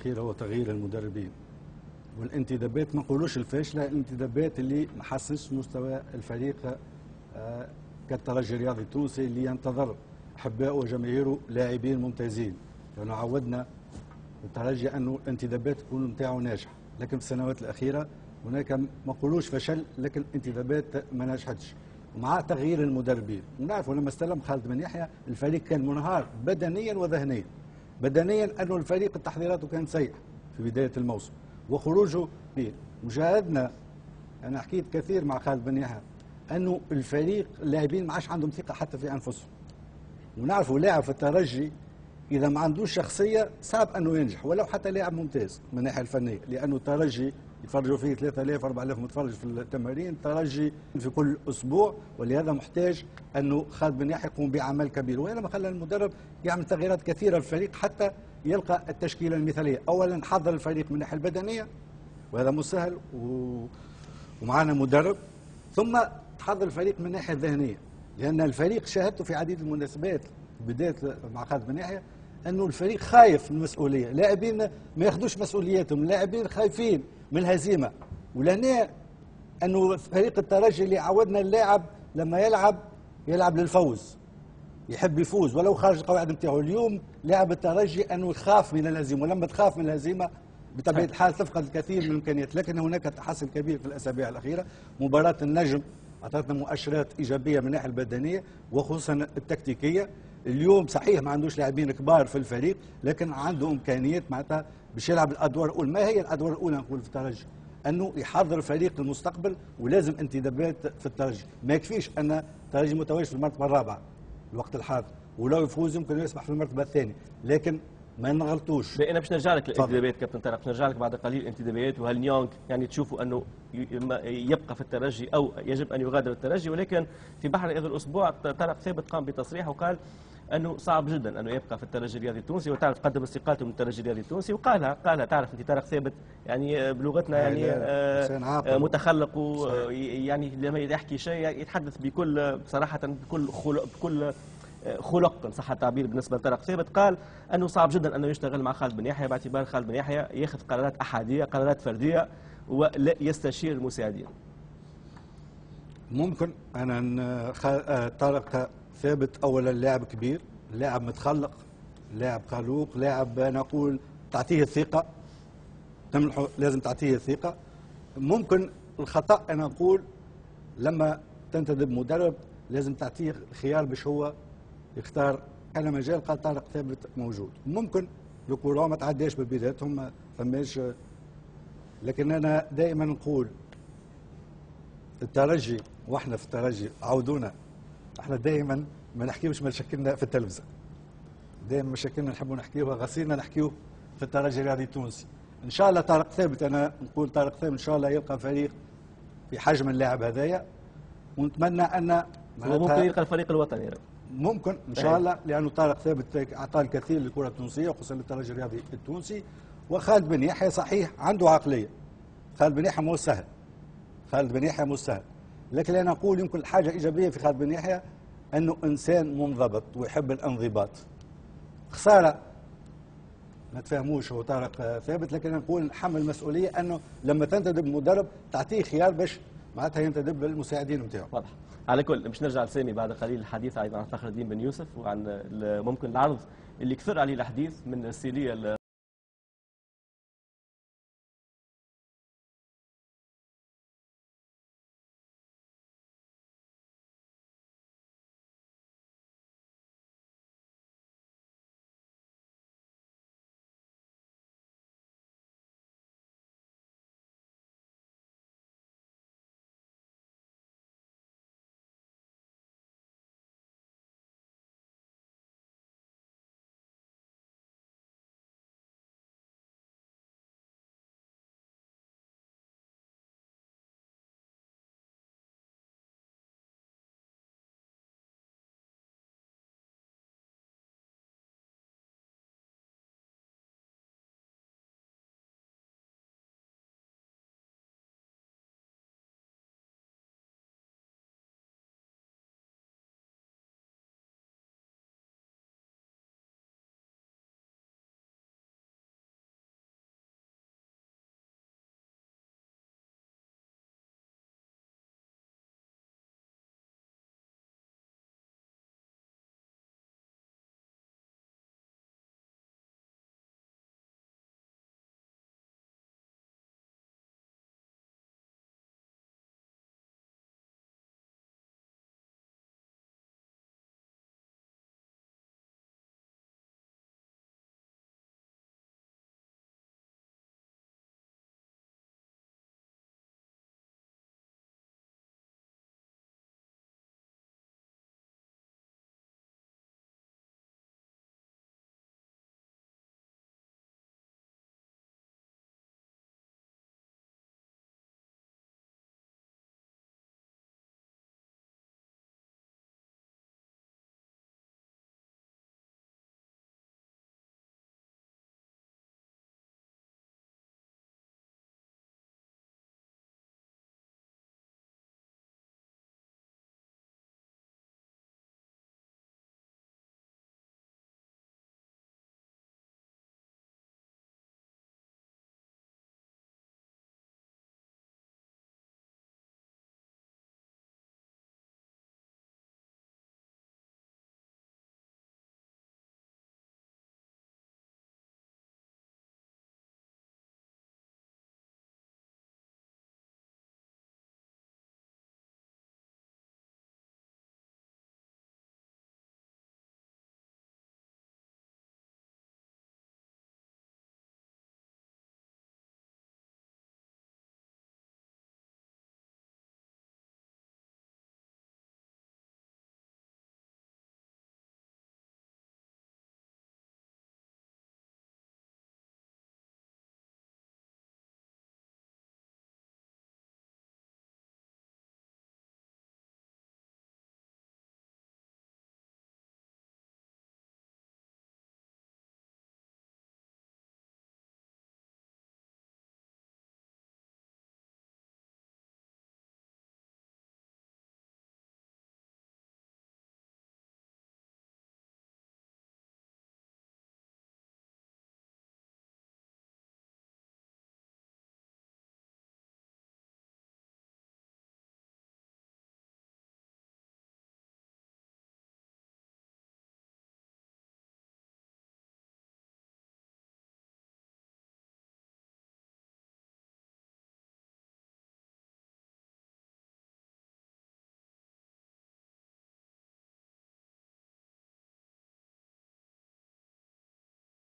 الاخير هو تغيير المدربين والانتدابات، ما نقولوش الفاشله، الانتدابات اللي ما حسنش مستوى الفريق كالترجي الرياضي التونسي اللي ينتظر احبائه وجماهيره لاعبين ممتازين، لانه عودنا الترجي انه الانتدابات تكون نتاعو ناجحه، لكن في السنوات الاخيره هناك ما نقولوش فشل لكن الانتدابات ما نجحتش. ومع تغيير المدربين ونعرفوا لما استلم خالد بن يحيى الفريق كان منهار بدنيا وذهنيا. بدنيا انه الفريق تحضيراته كانت سيئه في بدايه الموسم وخروجه فيه. مشاهدنا انا حكيت كثير مع خالد بن يحيى انه الفريق اللاعبين ما عادش عندهم ثقه حتى في انفسهم. ونعرفوا لاعب في الترجي اذا ما عندوش شخصيه صعب انه ينجح ولو حتى لاعب ممتاز من الناحيه الفنيه، لانه الترجي يتفرجوا فيه 3000 4000 متفرج في التمارين، الترجي في كل اسبوع، ولهذا محتاج انه خالد بن يحيى يقوم بعمل كبير، وهذا ما خلى المدرب يعمل تغييرات كثيره في الفريق حتى يلقى التشكيله المثاليه. اولا حضر الفريق من الناحيه البدنيه وهذا مش سهل ومعنا مدرب، ثم تحضر الفريق من الناحيه الذهنيه، لان الفريق شاهدته في عديد المناسبات بدايه مع خالد بن يحيى انه الفريق خايف من المسؤوليه، لاعبين ما ياخذوش مسؤولياتهم، لاعبين خايفين من الهزيمه. ولهنا انه فريق الترجي اللي عودنا اللاعب لما يلعب للفوز، يحب يفوز ولو خارج القواعد نتاعو. اليوم لاعب الترجي انه يخاف من الهزيمه، ولما تخاف من الهزيمه بطبيعه الحال تفقد الكثير من الامكانيات. لكن هناك تحسن كبير في الاسابيع الاخيره. مباراه النجم اعطتنا مؤشرات ايجابيه من الناحيه البدنيه وخصوصا التكتيكيه. اليوم صحيح ما عندوش لاعبين كبار في الفريق لكن عنده امكانيات معناتها باش يلعب الادوار الاولى. ما هي الادوار الاولى نقول في الترجي؟ انه يحضر الفريق للمستقبل، ولازم انتدابات في الترجي. ما يكفيش ان الترجي متواجد في المرتبه الرابعه الوقت الحاضر، ولو يفوز يمكن يسبح في المرتبه الثانيه، لكن ما نغلطوش. انا باش نرجع لك للانتدابات كابتن طارق، باش نرجع لك بعد قليل الانتدابات. وهل نيونغ يعني تشوفوا انه يبقى في الترجي او يجب ان يغادر الترجي؟ ولكن في بحر هذا الاسبوع طارق ثابت قام بتصريح وقال انه صعب جدا انه يبقى في الترجي الرياضي التونسي، وتعرف قدم استقالته من الترجي الرياضي التونسي، وقالها تعرف انت طارق ثابت يعني بلغتنا يعني متخلق، ويعني لما يحكي شيء يتحدث بكل صراحه بكل خلق ان صح التعبير. بالنسبه لطارق ثابت قال انه صعب جدا انه يشتغل مع خالد بن يحيى باعتبار خالد بن يحيى ياخذ قرارات احاديه، قرارات فرديه، ولا يستشير المساعدين. ممكن انا طارق ثابت اولا لاعب كبير، لاعب متخلق، لاعب خلوق، لاعب نقول تعطيه الثقه، تمنحه لازم تعطيه الثقه. ممكن الخطا انا نقول لما تنتدب مدرب لازم تعطيه خيار باش هو يختار. كان مجال قال طارق ثابت موجود، ممكن الكره ما تعداش ببدايتهم ما فماش، لكن انا دائما نقول الترجي واحنا في الترجي عودونا احنا دائما ما نحكيوش مشاكلنا في التلفزه، دائما مشاكلنا نحبوا نحكيوها غسيلنا نحكيوه في الترجي الرياضي التونسي. ان شاء الله طارق ثابت، انا نقول طارق ثابت ان شاء الله يلقى فريق في حجم اللاعب هذايا، ونتمنى ان ممكن يلقى الفريق الوطني ممكن ان شاء الله، لانه طارق ثابت اعطى الكثير للكره التونسيه وخصوصا للترجي الرياضي التونسي. وخالد بن يحيى صحيح عنده عقليه، خالد بن يحيى مو سهل، خالد بن يحيى مو سهل، لكن انا اقول يمكن الحاجه ايجابيه في خالد بن يحيى انه انسان منضبط ويحب الانضباط. خساره ما تفهموش هو طارق ثابت، لكن انا نقول نحمل المسؤوليه انه لما تنتدب مدرب تعطيه خيار باش معناتها ينتدب للمساعدين نتاعو. واضح. على كل باش نرجع لسامي بعد قليل الحديث ايضا عن فخر الدين بن يوسف وعن ممكن العرض اللي كثر عليه الحديث من السيليه